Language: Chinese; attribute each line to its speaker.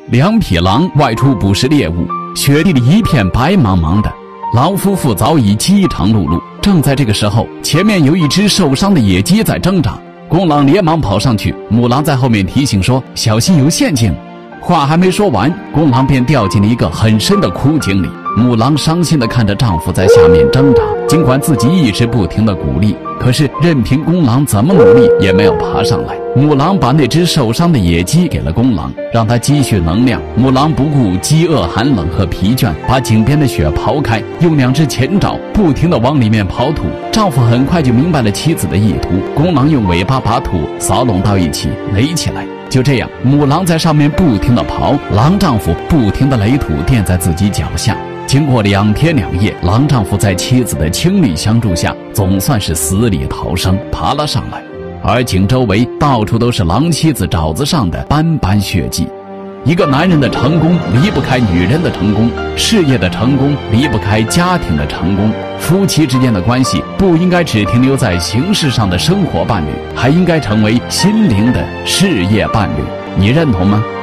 Speaker 1: 2匹狼外出捕食猎物，雪地里一片白茫茫的，狼夫妇早已饥肠辘辘。正在这个时候，前面有一只受伤的野鸡在挣扎，公狼连忙跑上去，母狼在后面提醒说：“小心有陷阱。”话还没说完，公狼便掉进了一个很深的枯井里。母狼伤心地看着丈夫在下面挣扎，尽管自己一直不停地鼓励，可是任凭公狼怎么努力也没有爬上来。母狼把那只受伤的野鸡给了公狼，让它积蓄能量。母狼不顾饥饿、寒冷和疲倦，把井边的雪刨开，用2只前爪不停地往里面刨土。丈夫很快就明白了妻子的意图，公狼用尾巴把土扫拢到一起垒起来。就这样，母狼在上面不停地刨，狼丈夫不停地垒土垫在自己脚下。经过2天2夜，狼丈夫在妻子的倾力相助下，总算是死里逃生，爬了上来。而井周围到处都是狼妻子爪子上的斑斑血迹。一个男人的成功离不开女人的成功，事业的成功离不开家庭的成功。夫妻之间的关系不应该只停留在形式上的生活伴侣，还应该成为心灵的事业伴侣。你认同吗？